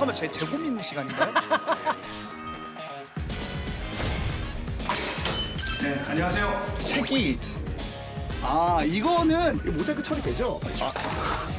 잠깐만 제 재고민 시간인가요? 네, 안녕하세요. 책이 이거는 모자이크 처리되죠?